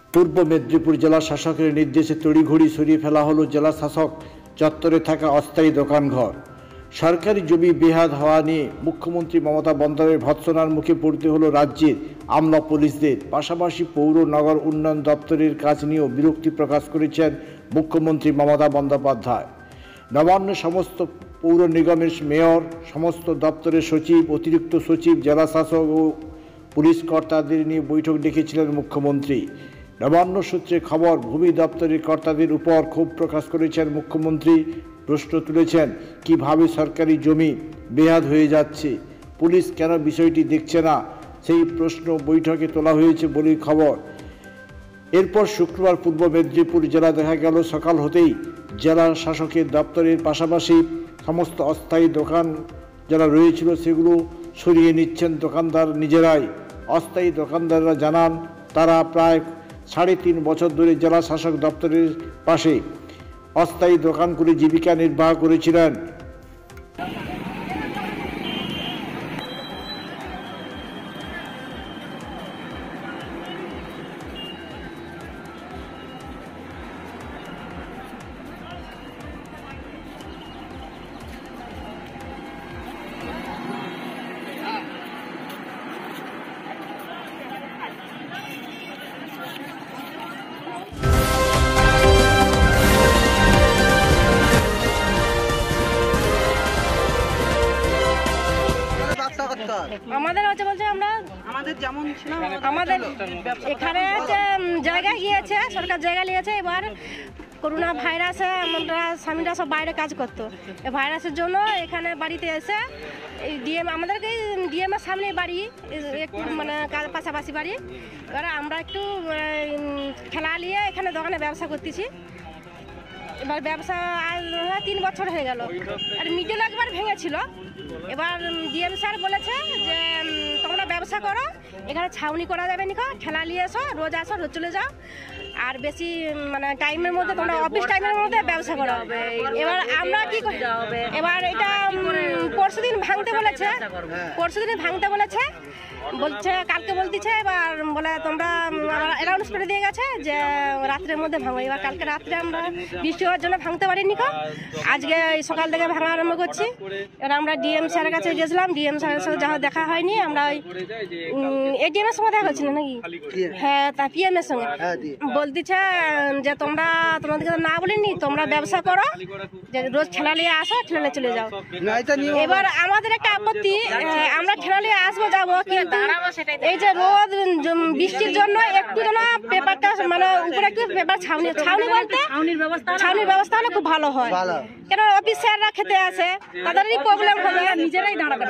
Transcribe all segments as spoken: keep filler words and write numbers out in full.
পূর্ব মেদিনীপুর জেলা শাসকের নির্দেশে তড়িঘড়ি সরিয়ে ফেলা হলো জেলা শাসক চত্বরে থাকা অস্থায়ী দোকানঘর। সরকারি জমি বেহাত হওয়া নিয়ে মুখ্যমন্ত্রী মমতা বন্দ্যোপাধ্যায়ের ভৎসনার মুখে পড়তে হলো রাজ্যের আমলা পুলিশদের। পাশাপাশি পৌর নগর উন্নয়ন দপ্তরের কাজ নিয়েও বিরক্তি প্রকাশ করেছেন মুখ্যমন্ত্রী মমতা বন্দ্যোপাধ্যায়। নবান্ন সমস্ত পৌর নিগমের মেয়র, সমস্ত দপ্তরের সচিব, অতিরিক্ত সচিব, জেলা শাসক ও পুলিশ কর্তাদের নিয়ে বৈঠক ডেকেছিলেন মুখ্যমন্ত্রী। নবান্ন সূত্রে খবর, ভূমি দপ্তরের কর্তাদের উপর ক্ষোভ প্রকাশ করেছেন মুখ্যমন্ত্রী। প্রশ্ন তুলেছেন, কিভাবে সরকারি জমি বেহাত হয়ে যাচ্ছে, পুলিশ কেন বিষয়টি দেখছে না, সেই প্রশ্ন বৈঠকে তোলা হয়েছে বলেই খবর। এরপর শুক্রবার পূর্ব মেদিনীপুর জেলা দেখা গেল সকাল হতেই জেলা শাসকের দপ্তরের পাশাপাশি সমস্ত অস্থায়ী দোকান যারা রয়েছিল সেগুলো সরিয়ে নিচ্ছেন দোকানদার নিজেরাই। অস্থায়ী দোকানদাররা জানান, তারা প্রায় সাড়ে তিন বছর ধরে জেলা শাসক দপ্তরের পাশে অস্থায়ী দোকান করে জীবিকা নির্বাহ করেছিলেন। আমাদের হচ্ছে বলছে আমরা আমাদের যেমন ছিল আমাদের এখানে জায়গা গিয়েছে, সরকার জায়গা নিয়েছে। এবার করোনা ভাইরাসে আমরা স্বামীরা সব বাইরে কাজ করতো। এই ভাইরাসের জন্য এখানে বাড়িতে এসে এই ডিএম আমাদেরকে ডিএম এর সামনে বাড়ি, একটু মানে পাশাপাশি বাড়ি। এবার আমরা একটু খেলা নিয়ে এখানে দোকানে ব্যবসা করতেছি। এবার ব্যবসা তিন বছর হয়ে গেল, আর মিডল একবার ভেঙেছিল। এবার ডিএম স্যার বলেছে যে তোমরা ব্যবসা করো, এখানে ছাউনি করা যাবে না, ঠেলা নিয়ে এসো, রোজ আসো, রোজ চলে যাও, আর বেশি মানে টাইমের মধ্যে তোমরা অফিস টাইমের মধ্যে ব্যবসা করা হবে। এবার আমরা কি করি, এবার এটা পরশু দিন ভাঙতে বলেছে, পরশু দিন ভাঙতে বলেছে বলছে কালকে বলতেছে। এবার বলে তোমরা অ্যানাউন্স করে দিয়ে গেছে যে রাত্রের মধ্যে ভাঙো। এবার কালকে রাত্রে আমরা বৃষ্টি হওয়ার জন্য ভাঙতে পারিনি, আজকে সকাল থেকে ভাঙা আরম্ভ করছি। এবার আমরা ডিএম স্যারের কাছে গেছিলাম, ডিএম স্যারের সাথে যা দেখা হয়নি, আমরা ওই এডিএম এর সঙ্গে দেখা হচ্ছিল নাকি, হ্যাঁ তা পিএম এর সঙ্গে বলতেছে যে তোমরা তোমাদের না বলিনি, তোমরা ব্যবসা করো, যে রোজ ঠেলা নিয়ে আসো, ঠেলা চলে যাও। এবার আমাদের একটা আপত্তি, আমরা ঠেলা নিয়ে আসবো যাবো, কিন্তু এই যে রোদ বৃষ্টির জন্য একটু যেন পেপারটা মানে উপরে একটু পেপার ছাউনি ছাউনি বলতে ছাউনির ব্যবস্থা হলে খুব ভালো হয়। কেন অফিস স্যাররা খেতে আসে, তাদেরই প্রবলেম হবে, নিজেরাই দাঁড়াবে,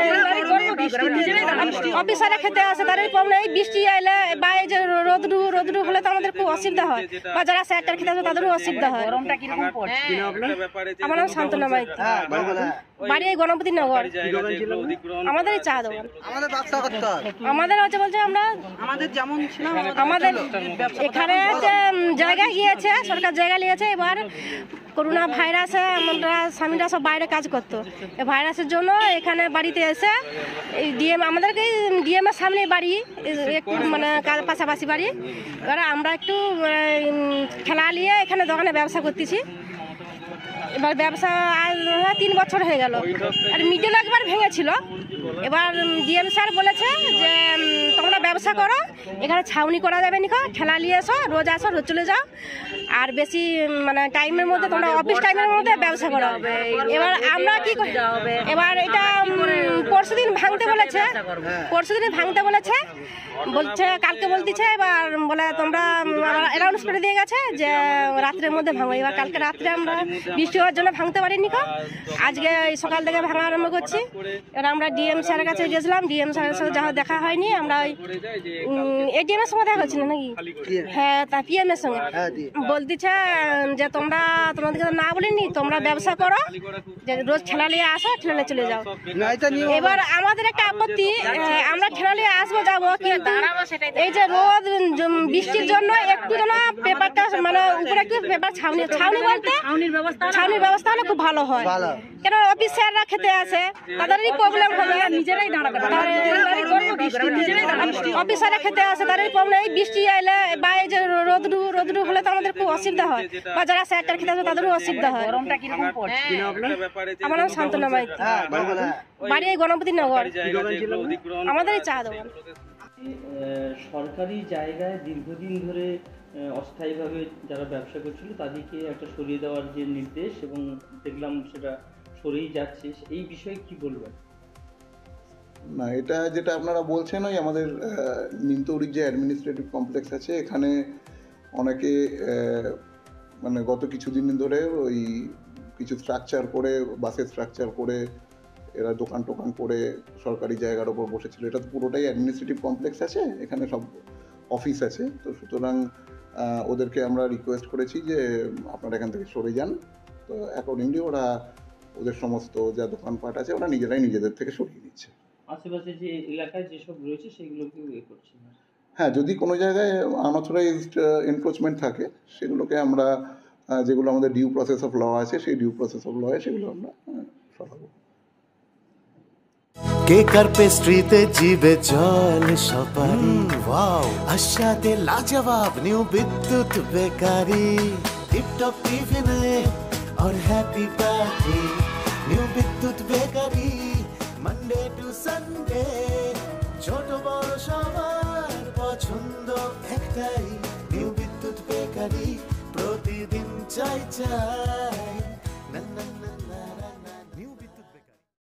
অফিসাররা খেতে আসে তাদেরই প্রবলেম। এই বৃষ্টি এলে বা এই যে রোদরু রোদরু হলে তো আমাদের খুব অসুবিধা হয়, বা যারা স্যারটার খেতে আসে তাদেরও অসুবিধা হয়। আমার নাম শান্তনা মাইতি, বাড়ি এই গণপতি নগর, আমাদের চা দোকান। আমাদের হচ্ছে বলছে আমরা আমাদের যেমন ছিল আমাদের এখানে জায়গা গিয়েছে, সরকার জায়গা নিয়েছে। এবার করোনা ভাইরাসে আমরা স্বামীরা সব বাইরে কাজ করতো। এই ভাইরাসের জন্য এখানে বাড়িতে এসে এই ডিএম আমাদেরকে ডিএম এর সামনে বাড়ি, একটু মানে পাশাপাশি বাড়ি। এবার আমরা একটু খেলা নিয়ে এখানে দোকানে ব্যবসা করতেছি। এবার ব্যবসা তিন বছর হয়ে গেল, আর মিডল একবার ভেঙেছিল। এবার ডিএম স্যার বলেছে যে তোমরা ব্যবসা করো, এখানে ছাউনি করা যাবে না, ঠেলা নিয়ে এসো, রোজ আসো, রোজ চলে যাও, আর বেশি মানে টাইমের মধ্যে তোমরা অফিস টাইমের মধ্যে ব্যবসা করা হবে। এবার আমরা কি করি, এবার এটা পরশু দিন ভাঙতে বলেছে, পরশু দিন ভাঙতে বলেছে বলছে কালকে বলতেছে। এবার বলে তোমরা অ্যানাউন্স করে দিয়ে গেছে যে রাত্রের মধ্যে ভাঙো। এবার কালকে রাত্রে আমরা বৃষ্টি হওয়ার জন্য ভাঙতে পারিনি, আজকে সকাল থেকে ভাঙা আরম্ভ করছি। এবার আমরা ডিএম স্যারের কাছে গেছিলাম, ডিএম স্যারের সাথে যা দেখা হয়নি, আমরা ওই এডিএম এর সঙ্গে দেখা হচ্ছিল নাকি, হ্যাঁ তা পিএম এর সঙ্গে বলতেছে যে তোমরা তোমাদের না বলিনি, তোমরা ব্যবসা করো, যে রোজ ঠেলা নিয়ে আসো, ঠেলা চলে যাও। এবার আমাদের একটা আপত্তি, আমরা ঠেলা নিয়ে আসবো যাবো, কিন্তু এই যে রোদ বৃষ্টির জন্য একটু যেন পেপার একটা মানে উপরে একটু ব্যাপার ছাউনি ছাউনি বলতে ছাউনির ব্যবস্থা ছাউনির ব্যবস্থা হলে খুব ভালো হয়, কেন অফিসাররা খেতে আসে তাদেরই প্রবলেম হবে, নিজেরাই দাঁড়াবে অফিসাররা খেতে আসে তাদেরই প্রবলেম। এই বৃষ্টি আইলে বা এই যে রোদ্রু রোদ্রু হলে তো আমাদের খুব অসুবিধা হয়, বা যারা স্যারটার খেতে আসে তাদেরও অসুবিধা হয়। আমার নাম শান্তনা মাইতি, বাড়ি এই গণপতি নগর, আমাদের চা দোকান। সরকারি জায়গায় দীর্ঘদিন ধরে অস্থায়ীভাবে যারা ব্যবসা করছিল তাদেরকে একটা সরিয়ে দেওয়ার যে নির্দেশ, এবং দেখলাম সেটা সরেই যাচ্ছে, এই বিষয়ে কি বলবেন? না, এটা যেটা আপনারা বলছেন ওই আমাদের নিমতৌড়ির যে অ্যাডমিনিস্ট্রেটিভ কমপ্লেক্স আছে এখানে অনেকে মানে গত কিছুদিন ধরে ওই কিছু স্ট্রাকচার করে বাসের স্ট্রাকচার করে এরা দোকান টোকান করে সরকারি জায়গার ওপর বসেছিল। এটা তো পুরোটাই অ্যাডমিনিস্ট্রেটিভ কমপ্লেক্স আছে, এখানে সব অফিস আছে, তো সুতরাং ওদেরকে আমরা রিকোয়েস্ট করেছি যে আপনারা এখান থেকে সরে যান। তো অ্যাকর্ডিংলি ওরা ওদের সমস্ত যা দোকানপাট আছে ওরা নিজেরাই নিজেদের থেকে সরিয়ে নিচ্ছে। আশেপাশে যে এলাকায় যেসব রয়েছে সেগুলোকেও ইয়ে করছে। হ্যাঁ, যদি কোনো জায়গায় আনঅথরাইজড এনক্রোচমেন্ট থাকে সেগুলোকে আমরা, যেগুলো আমাদের ডিউ প্রসেস অফ ল আছে সেই ডিউ প্রসেস অফ লয়ে সেগুলো আমরা সরাবো। কেকার পেস্ট্রিতে জিবে জল সপারি, ওয়াও আশাতে লাজবাব নিউ বিদ্যুৎ বেকারি, টিপটপ টিফিনে और happy party new Bidyut bakery, Monday to Sunday ছোট বড় সবার পছন্দ একটাই, নিউ বিদ্যুৎ বেকারি প্রতিদিন চাই চাই।